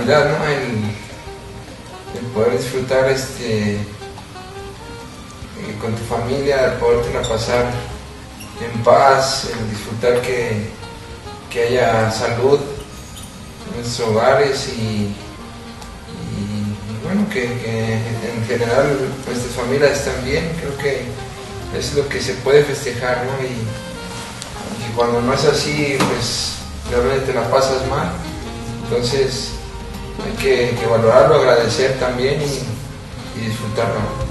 Navidad, ¿no? El poder disfrutar con tu familia, el podértela pasar en paz, el disfrutar que haya salud en nuestros hogares y bueno, que en general nuestras familias están bien. Creo que es lo que se puede festejar, ¿no? Y cuando no es así, pues realmente te la pasas mal. Entonces hay que valorarlo, agradecer también y disfrutarlo.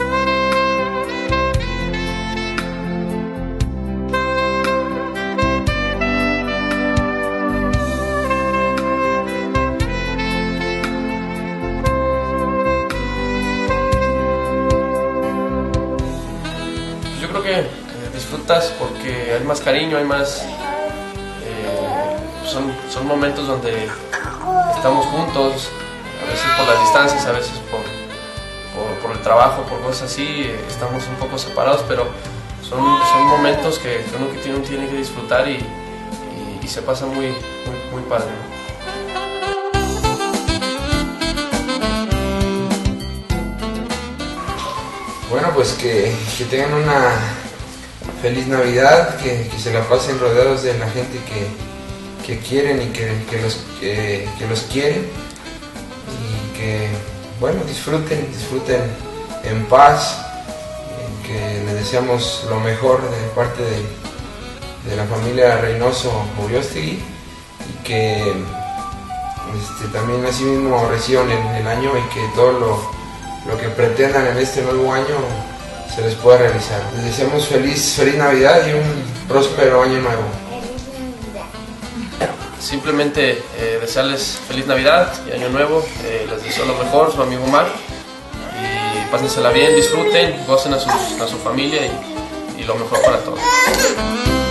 Yo creo que disfrutas porque hay más cariño, hay más... son momentos donde estamos juntos, a veces por las distancias, a veces por el trabajo, por cosas así, estamos un poco separados, pero son momentos que uno tiene que disfrutar y se pasa muy padre, ¿no? Bueno, pues que tengan una feliz Navidad, que se la pasen rodeados de la gente que quieren y que los quieren, y que, bueno, disfruten en paz, que les deseamos lo mejor de parte de la familia Reynoso Uriostegui, y que también así mismo reciban el año y que todo lo que pretendan en este nuevo año se les pueda realizar. Les deseamos feliz Navidad y un próspero año nuevo. Simplemente desearles feliz Navidad y año nuevo, les deseo lo mejor, su amigo Omar, y pásensela bien, disfruten, gocen a su familia y lo mejor para todos.